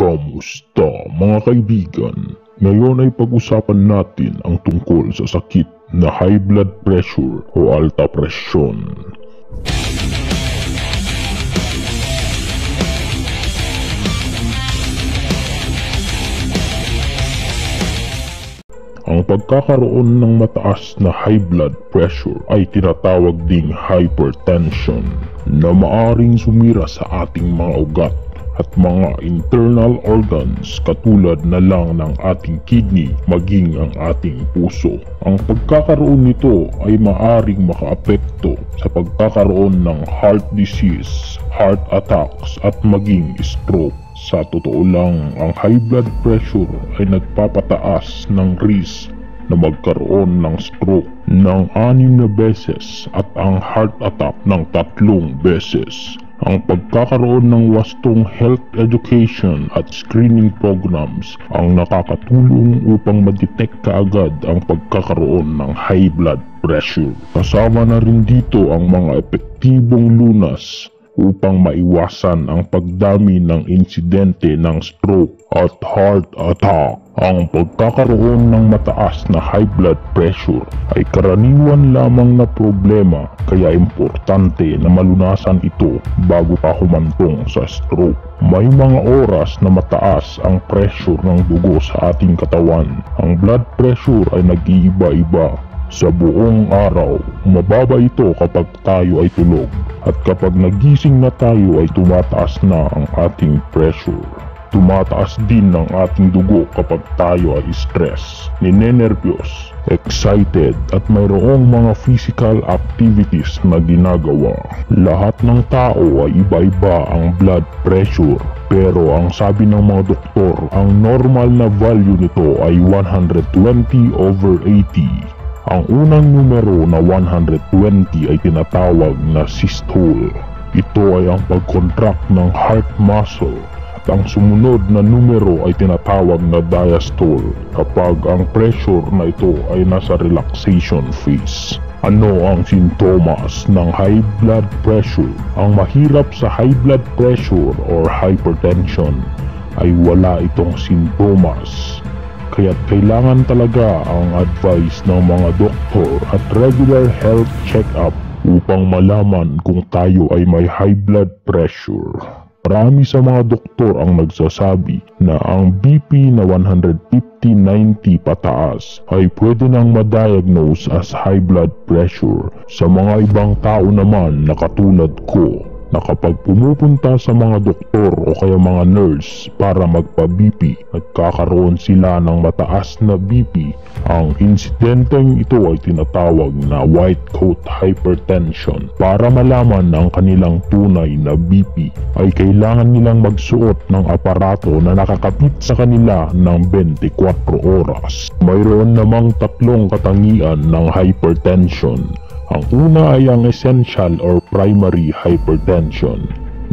Kamusta mga kaibigan? Ngayon ay pag-usapan natin ang tungkol sa sakit na high blood pressure o alta presyon. Ang pagkakaroon ng mataas na high blood pressure ay tinatawag ding hypertension na maaring sumira sa ating mga ugat at mga internal organs katulad na lang ng ating kidney maging ang ating puso. Ang pagkakaroon nito ay maaring makaapekto sa pagkakaroon ng heart disease, heart attacks at maging stroke. Sa totoo lang, ang high blood pressure ay nagpapataas ng risk na magkaroon ng stroke ng 6 beses at ang heart attack ng 3 beses. Ang pagkakaroon ng wastong health education at screening programs ang nakakatulong upang ma-detect kaagad ang pagkakaroon ng high blood pressure. Kasama na rin dito ang mga epektibong lunas upang maiwasan ang pagdami ng insidente ng stroke at heart attack. Ang pagkakaroon ng mataas na high blood pressure ay karaniwan lamang na problema, kaya importante na malunasan ito bago pa humantong sa stroke. May mga oras na mataas ang pressure ng dugo sa ating katawan. Ang blood pressure ay nag-iiba-iba sa buong araw. Mababa ito kapag tayo ay tulog, at kapag nagising na tayo ay tumataas na ang ating pressure. Tumataas din ang ating dugo kapag tayo ay stress, ninenervyos, excited at mayroong mga physical activities na ginagawa. Lahat ng tao ay iba-iba ang blood pressure, pero ang sabi ng mga doktor, ang normal na value nito ay 120/80. Ang unang numero na 120 ay tinatawag na systole. Ito ay ang pag-contract ng heart muscle. At ang sumunod na numero ay tinatawag na diastole kapag ang pressure na ito ay nasa relaxation phase. Ano ang sintomas ng high blood pressure? Ang mahirap sa high blood pressure or hypertension ay wala itong sintomas. Kaya't kailangan talaga ang advice ng mga doktor at regular health check-up upang malaman kung tayo ay may high blood pressure. Marami sa mga doktor ang nagsasabi na ang BP na 150/90 pataas ay pwede nang ma-diagnose as high blood pressure. Sa mga ibang tao naman na katulad ko, na kapag pumupunta sa mga doktor o kaya mga nurse para magpa-BP, nagkakaroon sila ng mataas na BP. Ang insidenteng ito ay tinatawag na white coat hypertension. Para malaman ang kanilang tunay na BP, ay kailangan nilang magsuot ng aparato na nakakapit sa kanila ng 24 oras. Mayroon namang 3 katangian ng hypertension. Ang una ay ang essential or primary hypertension.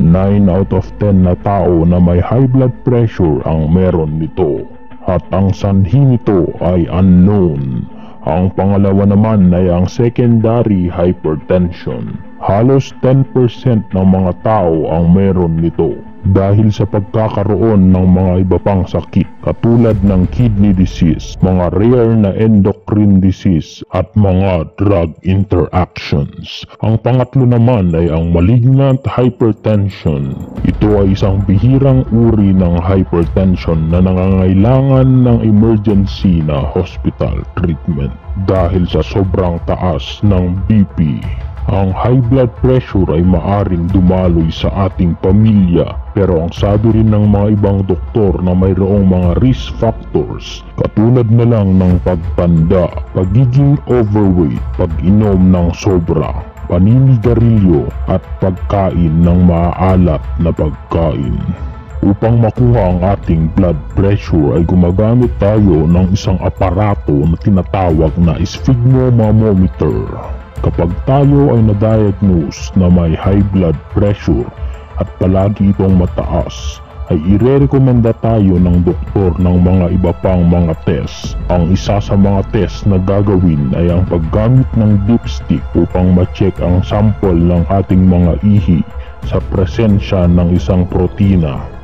9 out of 10 na tao na may high blood pressure ang meron nito, at ang sanhi nito ay unknown. Ang pangalawa naman ay ang secondary hypertension. Halos 10% ng mga tao ang meron nito dahil sa pagkakaroon ng mga iba pang sakit katulad ng kidney disease, mga rare na endocrine disease at mga drug interactions. Ang pangatlo naman ay ang malignant hypertension. Ito ay isang bihirang uri ng hypertension na nangangailangan ng emergency na hospital treatment dahil sa sobrang taas ng BP. Ang high blood pressure ay maaring dumaloy sa ating pamilya, pero ang sabi rin ng mga ibang doktor na mayroong mga risk factors katulad na lang ng pagtanda, pagiging overweight, pag-inom ng sobra, paninigarilyo at pagkain ng maaalat na pagkain. Upang makuha ang ating blood pressure ay gumagamit tayo ng isang aparato na tinatawag na sphygmomanometer. Kapag tayo ay na-diagnose na may high blood pressure at palagi itong mataas, ay irerekomenda tayo ng doktor ng mga iba pang mga test. Ang isa sa mga test na gagawin ay ang paggamit ng dipstick upang ma-check ang sample ng ating mga ihi sa presensya ng isang protina.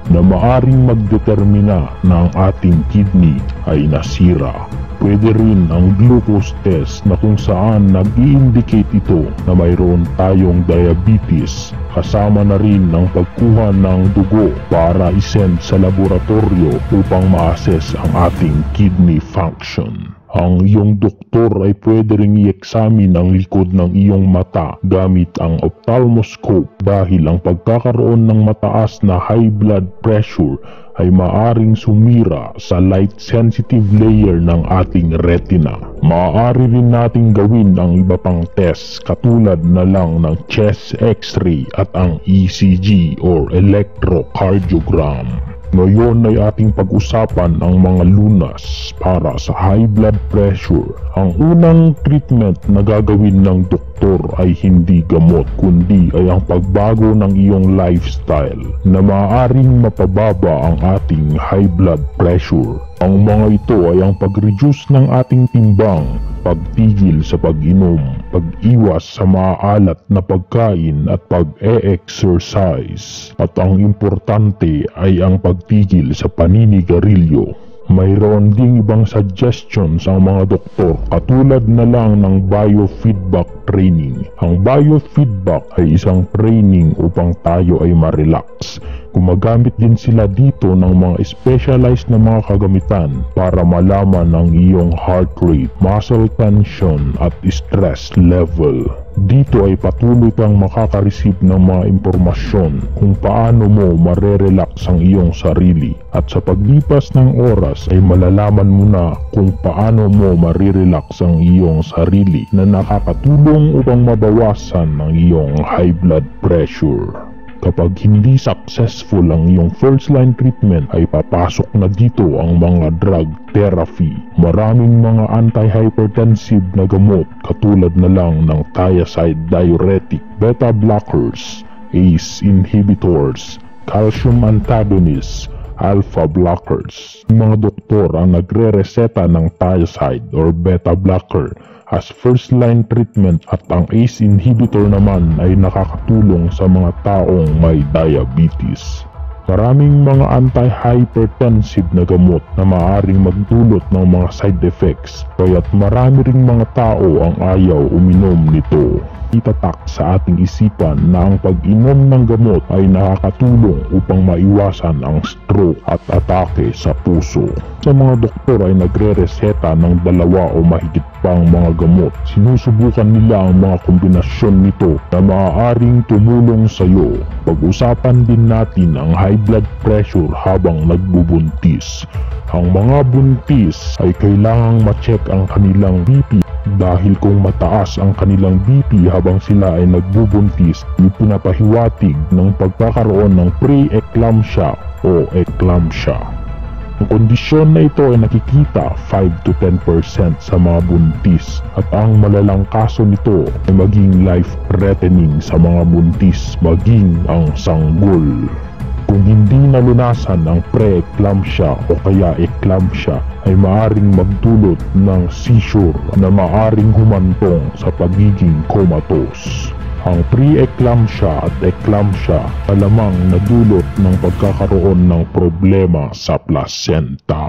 na maaring magdetermina na ang ating kidney ay nasira. Pwede rin ang glucose test na kung saan nag-i-indicate ito na mayroon tayong diabetes, kasama na rin ang pagkuha ng dugo para isend sa laboratorio upang ma-assess ang ating kidney function. Ang iyong doktor ay pwede ring i-examine ang likod ng iyong mata gamit ang ophthalmoscope dahil ang pagkakaroon ng mataas na high blood pressure ay maaring sumira sa light-sensitive layer ng ating retina. Maaari rin nating gawin ang iba pang test katulad na lang ng chest x-ray at ang ECG or electrocardiogram. Ngayon ay ating pag-usapan ang mga lunas para sa high blood pressure. Ang unang treatment na gagawin ng doktor ay hindi gamot kundi ay ang pagbago ng iyong lifestyle na maaaring mapababa ang ating high blood pressure. Ang mga ito ay ang pag-reduce ng ating timbang, pagtigil sa pag-inom, pag-iwas sa maaalat na pagkain at pag-e-exercise. At ang importante ay ang pagtigil sa paninigarilyo. Mayroon ding ibang suggestions ang mga doktor katulad na lang ng biofeedback training. Ang biofeedback ay isang training upang tayo ay ma-relax. Gumagamit din sila dito ng mga specialized na mga kagamitan para malaman ang iyong heart rate, muscle tension at stress level. Dito ay patuloy kang makaka-receive ng mga impormasyon kung paano mo marerelax ang iyong sarili. At sa paglipas ng oras ay malalaman mo na kung paano mo marirelax ang iyong sarili na nakakatulong upang mabawasan ang iyong high blood pressure. Kapag hindi successful ang iyong first line treatment ay papasok na dito ang mga drug therapy. Maraming mga anti-hypertensive na gamot katulad na lang ng thiazide diuretic, beta blockers, ACE inhibitors, calcium antagonists, alpha blockers. Mga doktor ang nagre-reseta ng thiazide or beta blocker as first line treatment at ang ACE inhibitor naman ay nakakatulong sa mga taong may diabetes. Maraming mga anti-hypertensive na gamot na maaaring magdulot ng mga side effects kaya't marami ring mga tao ang ayaw uminom nito. Itatak sa ating isipan na ang pag-inom ng gamot ay nakakatulong upang maiwasan ang stroke at atake sa puso. Sa mga doktor ay nagre-reseta ng 2 o mahigit pang mga gamot. Sinusubukan nila ang mga kombinasyon nito na maaaring tumulong sa iyo. Pag-usapan din natin ang high blood pressure habang nagbubuntis. Ang mga buntis ay kailangang ma-check ang kanilang BP dahil kung mataas ang kanilang BP habang sila ay nagbubuntis, ipinapahiwatig ng pagkakaroon ng pre-eclampsia o eclampsia. Ang kondisyon na ito ay nakikita 5 to 10% sa mga buntis at ang malalang kaso nito ay maging life-threatening sa mga buntis maging ang sanggol. Kung hindi nalunasan ang pre-eclampsia o kaya eclampsia ay maaring magdulot ng seizure na maaring humantong sa pagiging comatose. Ang pre-eclampsia at eclampsia alamang nadulot ng pagkakaroon ng problema sa placenta.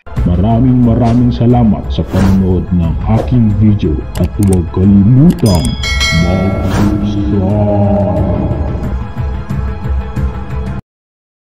Maraming salamat sa panonood ng aking video at huwag kalimutang mag-subscribe.